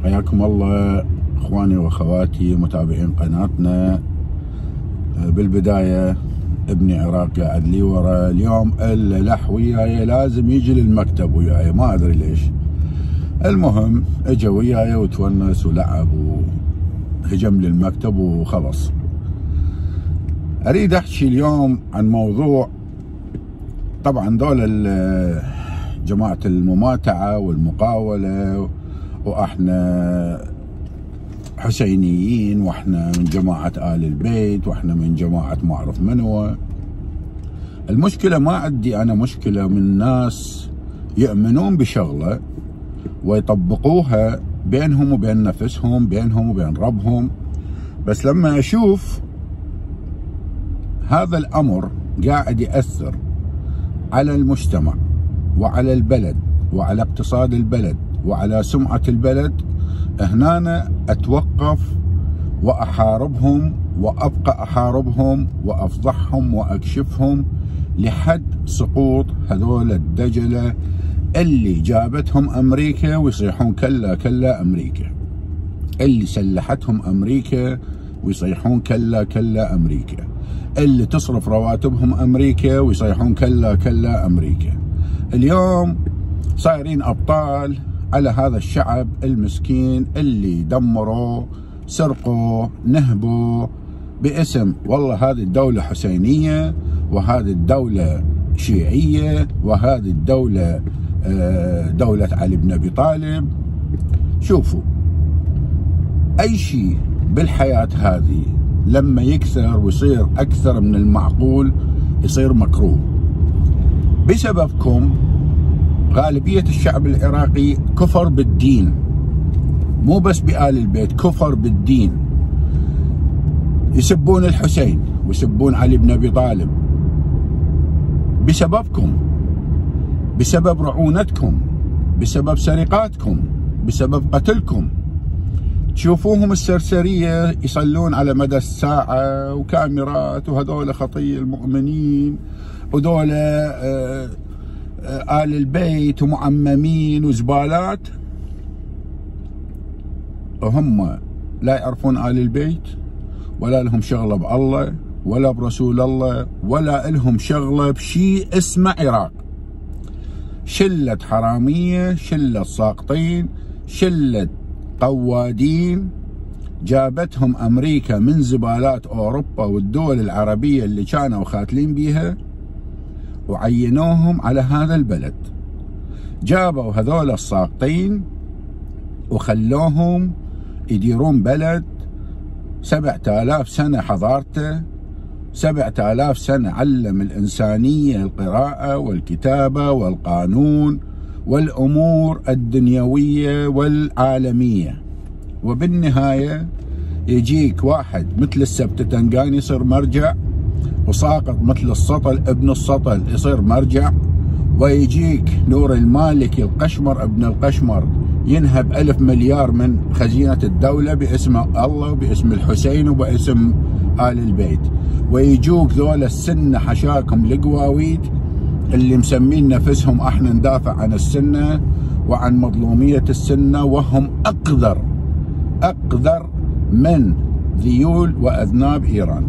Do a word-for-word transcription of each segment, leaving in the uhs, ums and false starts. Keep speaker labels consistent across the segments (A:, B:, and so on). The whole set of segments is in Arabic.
A: حياكم الله اخواني واخواتي متابعين قناتنا. بالبدايه ابني عراق قاعد لي ورا اليوم الا لح وياي، لازم يجي للمكتب وياي، ما ادري ليش. المهم اجى وياي وتونس ولعب وهجم للمكتب وخلص. اريد احكي اليوم عن موضوع، طبعا دول جماعة المماتعة والمقاولة، واحنا حسينيين، واحنا من جماعة آل البيت، واحنا من جماعة ما اعرف منو. المشكلة ما عندي انا مشكلة من ناس يؤمنون بشغلة ويطبقوها بينهم وبين نفسهم، بينهم وبين ربهم، بس لما اشوف هذا الامر قاعد يأثر على المجتمع وعلى البلد وعلى اقتصاد البلد وعلى سمعة البلد، هنا أنا أتوقف وأحاربهم، وأبقى أحاربهم وأفضحهم وأكشفهم لحد سقوط هذول الدجلة اللي جابتهم أمريكا ويصيحون كلا كلا أمريكا، اللي سلحتهم أمريكا ويصيحون كلا كلا أمريكا، اللي تصرف رواتبهم أمريكا ويصيحون كلا كلا أمريكا. اليوم صايرين أبطال على هذا الشعب المسكين اللي دمروا، سرقوا، نهبوا باسم والله هذه الدولة حسينية، وهذه الدولة شيعية، وهذه الدولة دولة علي بن أبي طالب. شوفوا، أي شيء بالحياة هذه لما يكثر ويصير أكثر من المعقول يصير مكروه. بسببكم غالبية الشعب العراقي كفر بالدين، مو بس بآل البيت، كفر بالدين. يسبون الحسين ويسبون علي بن أبي طالب بسببكم، بسبب رعونتكم، بسبب سرقاتكم، بسبب قتلكم. تشوفوهم السرسرية يصلون على مدى الساعة وكاميرات، وهذول خطية المؤمنين، ودول آه آل البيت ومعممين وزبالات، وهم لا يعرفون آل البيت ولا لهم شغلة بالله ولا برسول الله ولا لهم شغلة بشيء اسمه عراق. شلة حرامية، شلة ساقطين، شلة قوادين جابتهم أمريكا من زبالات أوروبا والدول العربية اللي كانوا خاتلين بيها، وعينوهم على هذا البلد. جابوا هذول الساقطين وخلوهم يديرون بلد سبعة آلاف سنة حضارته، سبعة آلاف سنة علم الإنسانية القراءة والكتابة والقانون والأمور الدنيوية والعالمية. وبالنهاية يجيك واحد مثل السبتتنقاني يصير مرجع، وساقط مثل السطل ابن السطل يصير مرجع، ويجيك نور المالكي القشمر ابن القشمر ينهب ألف مليار من خزينة الدولة باسم الله وباسم الحسين وباسم آل البيت، ويجوك ذول السنة حشاكم القواويد اللي مسمين نفسهم احنا ندافع عن السنة وعن مظلومية السنة، وهم أقذر أقذر من ذيول وأذناب إيران.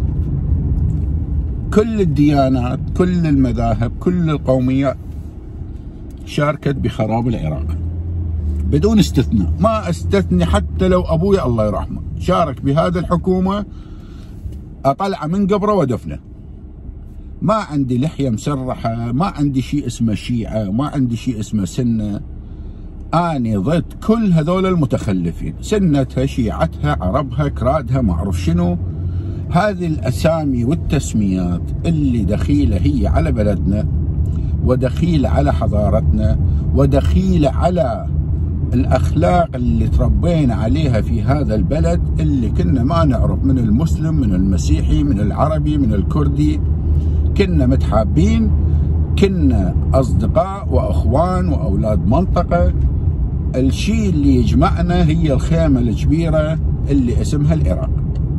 A: كل الديانات، كل المذاهب، كل القوميات شاركت بخراب العراق بدون استثناء، ما استثني حتى لو أبوي الله يرحمه شارك بهذه الحكومة، أطلع من قبره ودفنه. ما عندي لحية مسرحة، ما عندي شيء اسمه شيعة، ما عندي شيء اسمه سنة. أنا ضد كل هذول المتخلفين، سنتها، شيعتها، عربها، كرادها، ما أعرف شنو. هذه الأسامي والتسميات اللي دخيلة هي على بلدنا، ودخيلة على حضارتنا، ودخيلة على الأخلاق اللي تربينا عليها في هذا البلد، اللي كنا ما نعرف من المسلم من المسيحي من العربي من الكردي، كنا متحابين، كنا أصدقاء وأخوان وأولاد منطقة. الشيء اللي يجمعنا هي الخيمة الكبيرة اللي اسمها العراق.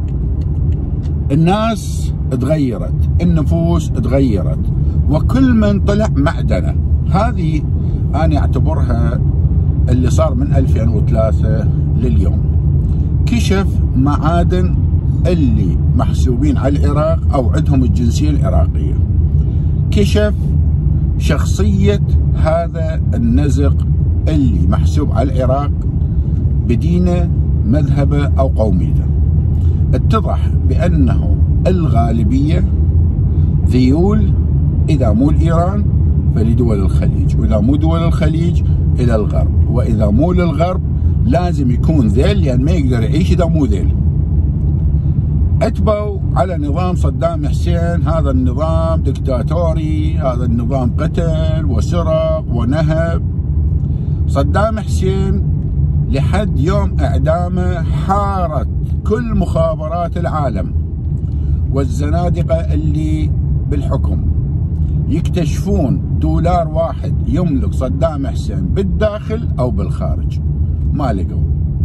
A: الناس تغيرت، النفوس تغيرت، وكل من طلع معدنه. هذه أنا أعتبرها اللي صار من ألفين وثلاثة لليوم. كشف معادن اللي محسوبين على العراق أو عندهم الجنسية العراقية. كشف شخصية هذا النزق اللي محسوب على العراق بدينه، مذهبه أو قوميته. اتضح بأنه الغالبية ذيول، إذا مو إيران فلدول الخليج، وإذا مو دول الخليج إلى الغرب، وإذا مو للغرب لازم يكون ذيل، لأن ما يقدر يعيش إذا مو ذيل. اتبعوا على نظام صدام حسين، هذا النظام دكتاتوري، هذا النظام قتل وسرق ونهب. صدام حسين لحد يوم إعدامه حارت كل مخابرات العالم والزنادقة اللي بالحكم يكتشفون دولار واحد يملك صدام حسين بالداخل أو بالخارج، ما لقوا.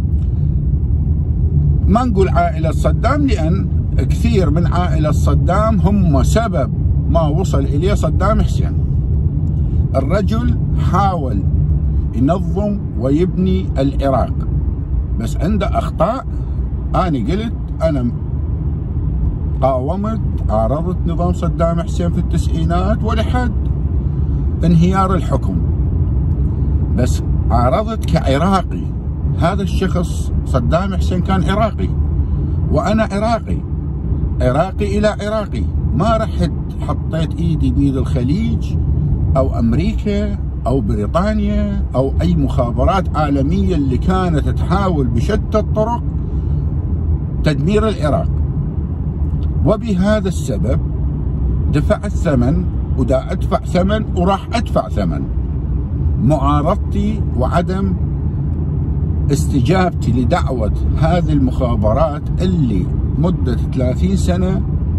A: ما نقول عائلة صدام، لأن كثير من عائلة صدام هم سبب ما وصل إليه صدام حسين. الرجل حاول ينظم ويبني العراق، بس عنده أخطاء. أنا قلت أنا قاومت، عارضت نظام صدام حسين في التسعينات ولحد انهيار الحكم، بس عارضت كعراقي. هذا الشخص صدام حسين كان عراقي، وأنا عراقي، عراقي إلى عراقي. ما رحت حطيت إيدي بيد الخليج أو أمريكا أو بريطانيا أو أي مخابرات عالمية اللي كانت تحاول بشتى الطرق تدمير العراق. وبهذا السبب دفعت ثمن، ودا أدفع ثمن وراح أدفع ثمن معارضتي وعدم استجابتي لدعوة هذه المخابرات اللي مدة ثلاثين سنة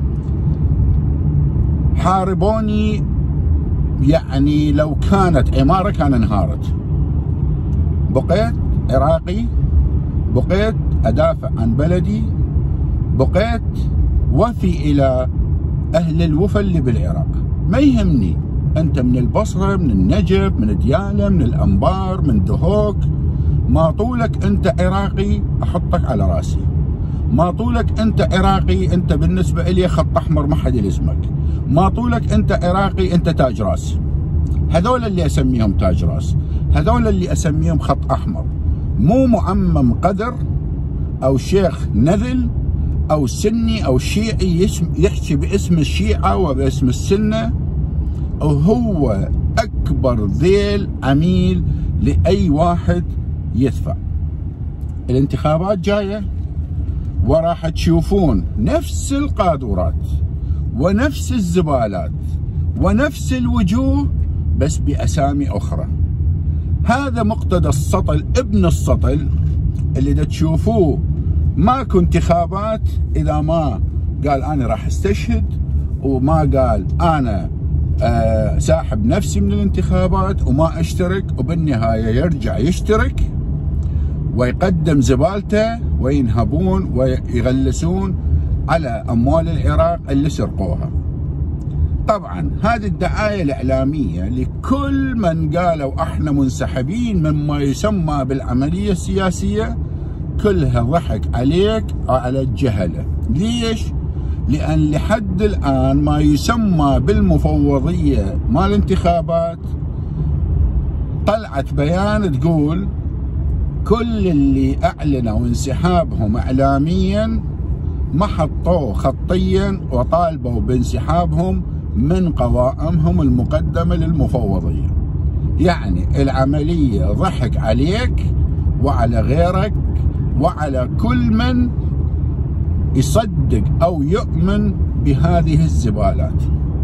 A: حاربوني. يعني لو كانت عمارة كان انهارت. بقيت عراقي، بقيت أدافع عن بلدي، بقيت وفي إلى أهل الوفا اللي بالعراق. ما يهمني أنت من البصرة، من النجف، من ديالى، من الأنبار، من دهوك، ما طولك أنت عراقي أحطك على راسي. ما طولك أنت عراقي، أنت بالنسبة إلي خط أحمر ما حد يلزمك. ما طولك أنت عراقي، أنت تاج راس. هذول اللي أسميهم تاج راس، هذول اللي أسميهم خط أحمر. مو معمم قدر أو شيخ نذل أو سني أو شيعي يحكي باسم الشيعة وباسم السنة، أو هو أكبر ذيل عميل لأي واحد يدفع. الانتخابات جاية وراح تشوفون نفس القاذورات ونفس الزبالات ونفس الوجوه بس بأسامي أخرى. هذا مقتدى السطل ابن السطل اللي دا تشوفوه ماكو انتخابات إذا ما قال أنا راح استشهد، وما قال أنا آه ساحب نفسي من الانتخابات وما اشترك، وبالنهاية يرجع يشترك ويقدم زبالته وينهبون ويغلسون على أموال العراق اللي سرقوها. طبعا هذه الدعاية الإعلامية لكل من قالوا احنا منسحبين مما يسمى بالعملية السياسية كلها ضحك عليك وعلى الجهلة. ليش؟ لأن لحد الآن ما يسمى بالمفوضية مال الانتخابات طلعت بيان تقول كل اللي أعلنوا انسحابهم إعلاميا ما حطوه خطيا وطالبوا بانسحابهم من قوائمهم المقدمة للمفوضية. يعني العملية ضحك عليك وعلى غيرك وعلى كل من يصدق أو يؤمن بهذه الزبالات.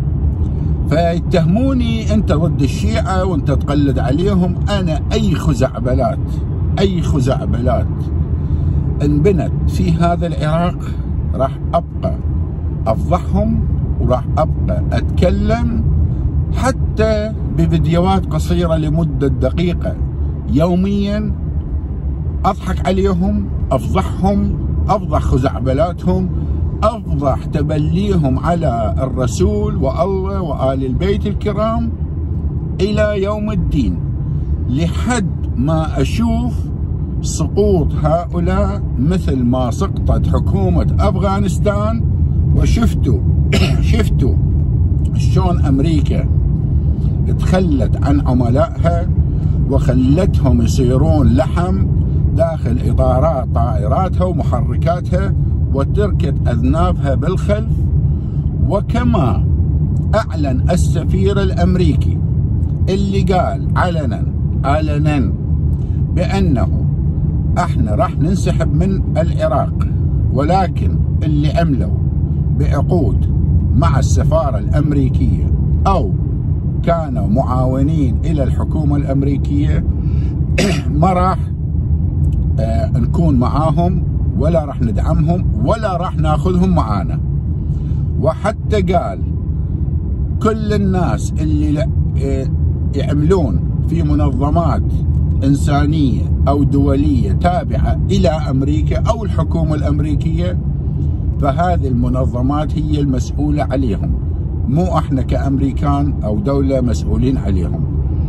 A: فيتهموني أنت ضد الشيعة وأنت تقلد عليهم. أنا أي خزعبلات أي خزعبلات انبنت في هذا العراق راح أبقى أفضحهم، وراح أبقى أتكلم حتى بفيديوهات قصيرة لمدة دقيقة يوميا، أضحك عليهم، أفضحهم، أفضح خزعبلاتهم، أفضح تبليهم على الرسول والله وآل البيت الكرام إلى يوم الدين. لحد ما أشوف سقوط هؤلاء مثل ما سقطت حكومة أفغانستان. وشفتوا شفتوا شلون أمريكا تخلت عن عملائها وخلتهم يصيرون لحم داخل إطارات طائراتها ومحركاتها وتركت أذنابها بالخلف. وكما أعلن السفير الأمريكي اللي قال علنا علنا بأنه احنا راح ننسحب من العراق، ولكن اللي عملوا بعقود مع السفارة الأمريكية أو كانوا معاونين إلى الحكومة الأمريكية ما راح آه نكون معاهم ولا راح ندعمهم ولا راح ناخذهم معانا. وحتى قال كل الناس اللي آه يعملون في منظمات إنسانية أو دولية تابعة إلى أمريكا أو الحكومة الأمريكية فهذه المنظمات هي المسؤولة عليهم، مو احنا كأمريكان أو دولة مسؤولين عليهم.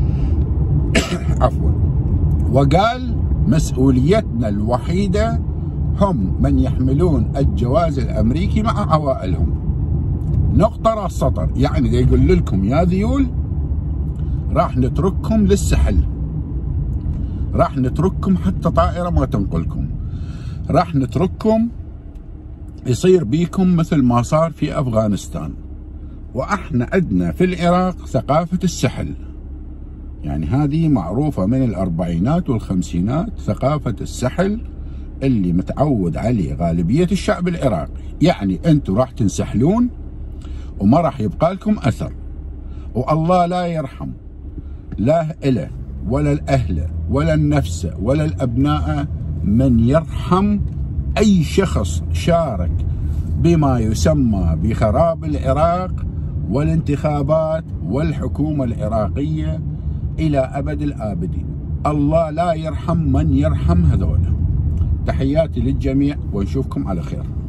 A: عفوا. وقال مسؤوليتنا الوحيدة هم من يحملون الجواز الأمريكي مع عوائلهم. نقطة راس سطر. يعني دا يقول لكم يا ذيول راح نترككم للسحل، راح نترككم حتى طائرة ما تنقلكم، راح نترككم يصير بيكم مثل ما صار في أفغانستان. وإحنا عندنا في العراق ثقافة السحل، يعني هذه معروفة من الأربعينات والخمسينات، ثقافة السحل اللي متعود عليه غالبية الشعب العراقي. يعني أنتم راح تنسحلون وما راح يبقى لكم أثر. والله لا يرحم لا إله ولا الأهل ولا النفس ولا الأبناء من يرحم أي شخص شارك بما يسمى بخراب العراق والانتخابات والحكومة العراقية إلى أبد الآبدين. الله لا يرحم من يرحم هذولا. تحياتي للجميع ونشوفكم على خير.